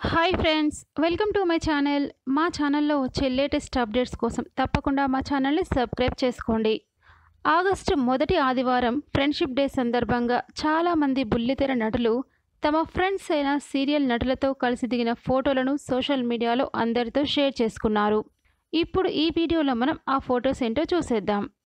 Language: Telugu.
Hi friends, welcome to my channel. మా ఛానల్లో వచ్చే లేటెస్ట్ అప్డేట్స్ కోసం తప్పకుండా మా ఛానల్ని సబ్స్క్రైబ్ చేసుకోండి. ఆగస్టు మొదటి ఆదివారం ఫ్రెండ్షిప్ డే సందర్భంగా చాలామంది బుల్లితెర నటులు తమ ఫ్రెండ్స్ అయిన సీరియల్ నటులతో కలిసి దిగిన ఫోటోలను సోషల్ మీడియాలో అందరితో షేర్ చేసుకున్నారు. ఇప్పుడు ఈ వీడియోలో మనం ఆ ఫొటోస్ ఏంటో చూసేద్దాం.